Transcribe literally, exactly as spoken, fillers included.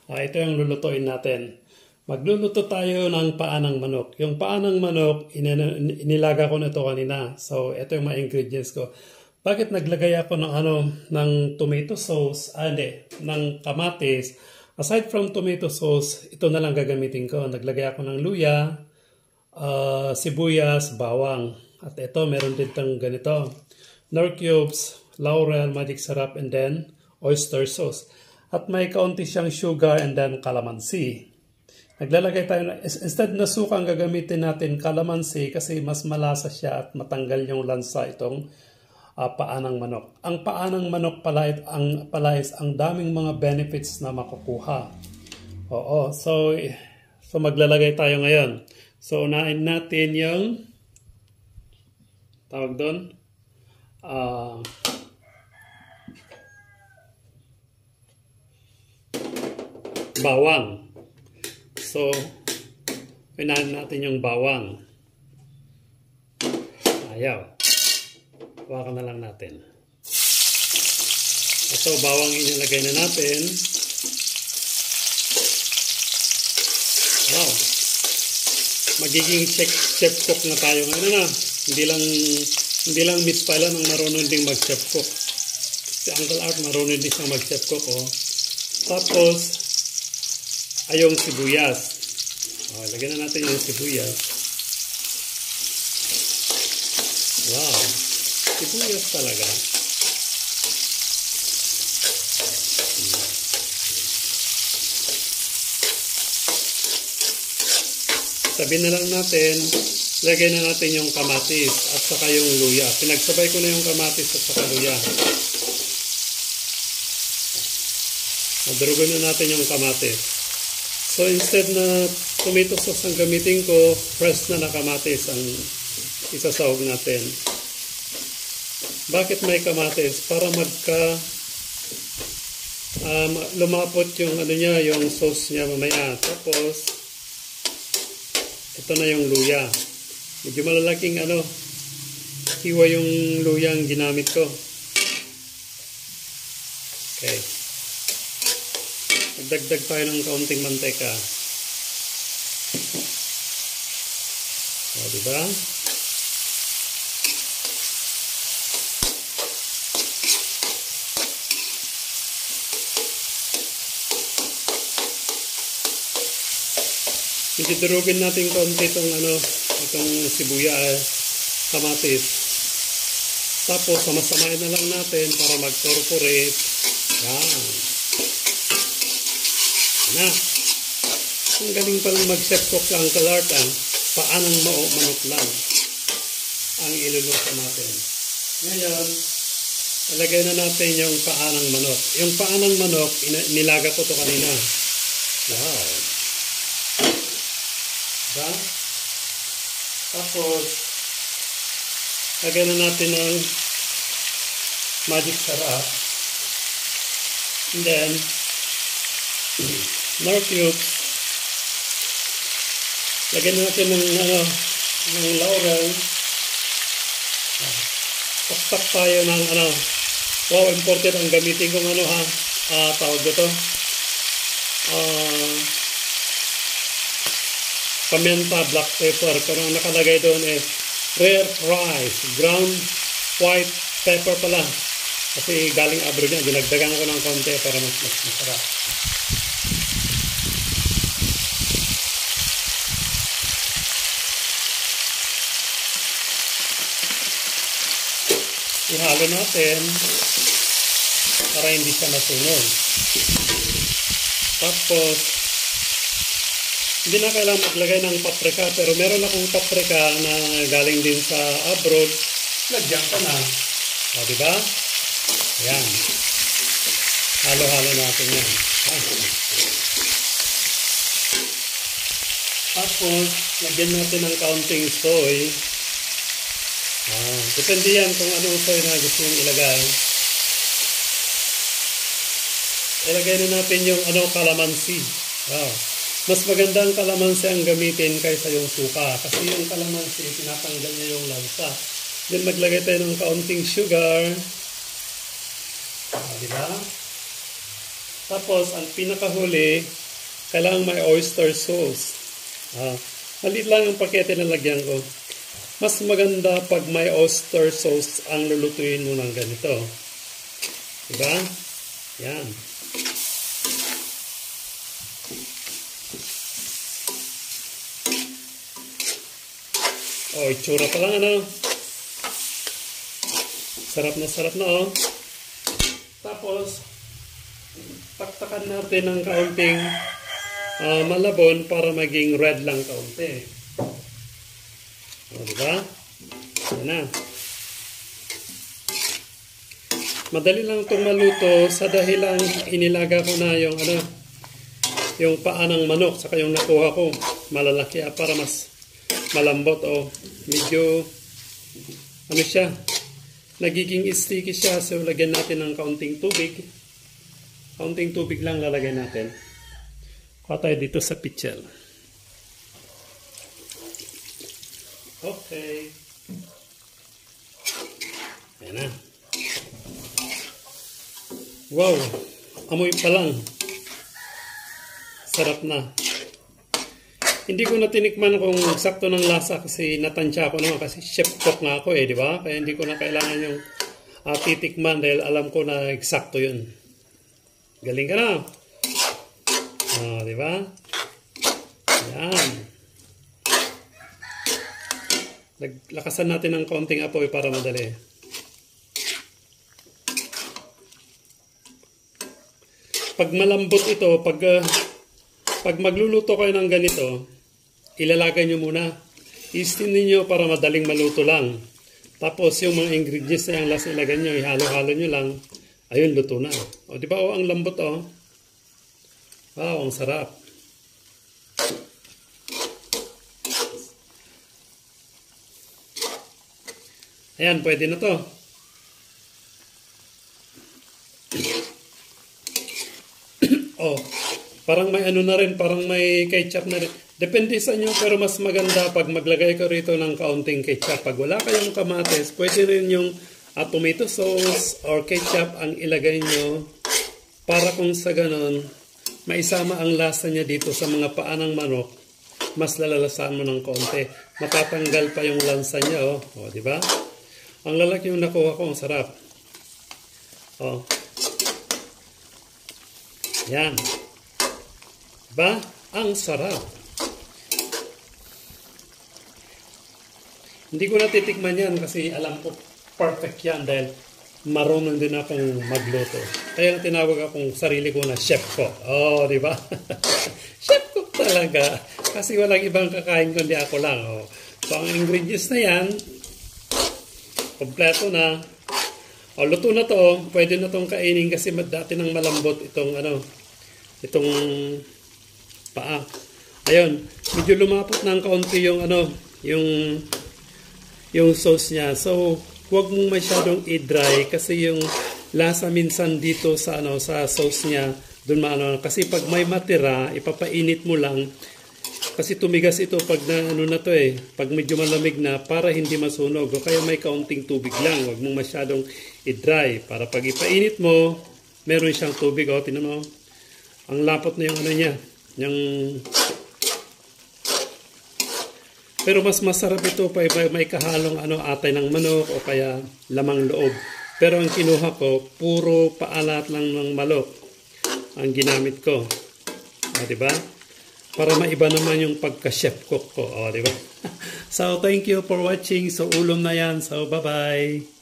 Ah, ito yung lulutuin natin. Magluluto tayo ng paa ng manok. Yung paa ng manok, inilaga ko na ito kanina. So, ito yung mga ingredients ko. Bakit naglagay ako ng ano ng tomato sauce, ah, hindi, ng kamatis? Aside from tomato sauce, ito na lang gagamitin ko. Naglagay ako ng luya, uh, sibuyas, bawang. At ito, meron din itong ganito. Nor cubes, laurel, magic syrup, and then oyster sauce. At may kaunti siyang sugar and then calamansi. Naglalagay tayo na, instead na suka ang gagamitin natin calamansi kasi mas malasa siya at matanggal yung lansa itong uh, paa ng manok. Ang paa ng manok pala, ang, pala is ang daming mga benefits na makukuha. Oo, so, so maglalagay tayo ngayon. So unahin natin yung tawag doon. Ah... Uh, bawang. So, pinahan natin yung bawang. Ayaw. Hawakan na lang natin. Ito, bawang inilagay na natin. Wow. Magiging chef, chef cook na tayo ngayon na. Hindi lang, hindi lang miss pala ng marunong ding mag-chef cook. Si Uncle Art marunong din siyang mag-chef cook. Oh. Tapos, ay yung sibuyas. Oh, lagyan na natin yung sibuyas. Wow. Sibuyas talaga. Sabi na lang natin, lagay na natin yung kamatis at saka yung luya. Pinagsabay ko na yung kamatis at saka luya. Madrugan na natin yung kamatis. So instead na tomato sauce ang gamitin ko, fresh na na kamatis ang isasawag natin. Bakit may kamatis? Para magka um, lumapot yung ano niya, yung sauce niya mamaya. Tapos ito na yung luya. Medyo malalaking ano, hiwa yung luya ang ginamit ko. Okay. Magdagdag tayo ng kaunting manteka. O, diba? Itidurugin natin kaunti itong ano, itong sibuyas, kamatis. Tapos, samasamain na lang natin para mag-corporate. Yan. Na, ang galing palang mag-chef cook sa Uncle Art, ah. Paanong manok lang ang iluluto natin. Ngayon, ilagay na natin yung paanong manok. Yung paanong manok, nilaga ko to kanina. Wow. Diba? Tapos, lagay na natin ng magic syrup. And then, nor cubes. Lagyan natin ng, ano, ng laurel. Pakpak tayo ng ano. Wow, important ang gamitin kong ano ha. Uh, tawag dito. Uh, pamienta, black pepper. Pero ang nakalagay doon is rare rice. Ground white pepper pala. Kasi galing abroad niya. Dinagdagan ko ng konti para mas mas masarap. Ihalo natin para hindi siya masunog. Tapos, hindi na kailangan maglagay ng paprika, pero meron akong paprika na galing din sa abroad. Lagyan ko na. O, diba? Ayan. Halo-halo natin yan. Tapos, lagyan natin ng kaunting soy. Ah, depende yan kung anong soy na gusto nyo ilagay. Ilagay na natin yung ano, calamansi. Wow. Mas maganda ang calamansi ang gamitin kaysa yung suka. Kasi yung calamansi, tinatanggal niya yung lansa. Then maglagay tayo ng kaunting sugar. Ah, diba? Tapos, ang pinakahuli, kailangan may oyster sauce. Ah, maliit lang yung pakete na lagyan ko. Mas maganda pag may oyster sauce ang lulutuin mo ng ganito. Diba? Yan. Oh, itsura pa lang, ano? Sarap na sarap na, oh. Tapos, taktakan natin ng kaunting uh, malabon para maging red lang kaunti. O, diba? Yan na. Madali lang itong maluto sa dahilang inilaga ko na yung, ano, yung paa ng manok, saka yung nakuha ko. Malalaki, ah, para mas malambot, o. Medyo, ano siya, nagiging sticky siya, so lagyan natin ng kaunting tubig. Kaunting tubig lang lalagay natin. Kuha tayo dito sa pichel. Okay. Ayan na. Wow! Amoy pa lang. Sarap na. Hindi ko na tinikman kung sakto ng lasa kasi natansya ko naman kasi chef cook nga ako eh, di ba? Kaya hindi ko na kailangan yung uh, titikman dahil alam ko na eksakto yun. Galing ka na. Ah, di ba? Yan. Lakasan natin ng kaunting apoy para madali. Pag malambot ito, pag uh, pag magluluto kayo ng ganito, ilalagay nyo muna. I-steam niyo para madaling maluto lang. Tapos yung mga ingredients na yung last ilagay nyo, ihalo-halo nyo lang. Ayun, luto na. O, di ba? O, ang lambot, o. Wow, ang sarap. Ayan, pwede na to. Oh, parang may ano na rin, parang may ketchup na rin. Depende sa inyo, pero mas maganda pag maglagay ko rito ng kaunting ketchup. Pag wala kayong kamates, pwede rin yung uh, tomato sauce or ketchup ang ilagay nyo para kung sa ganon, maisama ang lasa niya dito sa mga paa ng manok, mas lalalasan mo ng kaunti. Matatanggal pa yung lansa niya, oh. O, di ba? Ang lalaki yung nakuha ko, ang sarap. Oh. Yan. Diba? Ang sarap. Hindi ko natitikman yan kasi alam ko perfect yan dahil marunong din akong magluto. Kaya tinawag akong sarili ko na chef cook. Oh, di ba? Chef cook talaga. Kasi walang ibang kakain kundi ako lang. Oh. So, ang ingredients na yan, kompleto na. O, luto na to. Pwede na tong kainin kasi dati nang malambot itong ano, itong paa. Ayun, medyo lumapot na ang kaunti yung ano, yung yung sauce niya. So, huwag mong masyadong i-dry kasi yung lasa minsan dito sa ano, sa sauce niya, doon maano, kasi pag may matira, ipapainit mo lang. Kasi tumigas ito pag na, ano na to eh, pag medyo malamig na para hindi masunog. O kaya may kaunting tubig lang, huwag mong masyadong i-dry. Para pag ipainit mo, meron siyang tubig. O, tinan mo. Ang lapot na yung ano niya. Yung... Pero mas masarap ito pa may, may kahalong ano, atay ng manok o kaya lamang loob. Pero ang kinuha ko, puro paalat lang ng manok ang ginamit ko. O, diba? Para maiba naman yung pagka-chef cook ko. O, diba? So, thank you for watching. So, ulom na yan. So, bye-bye.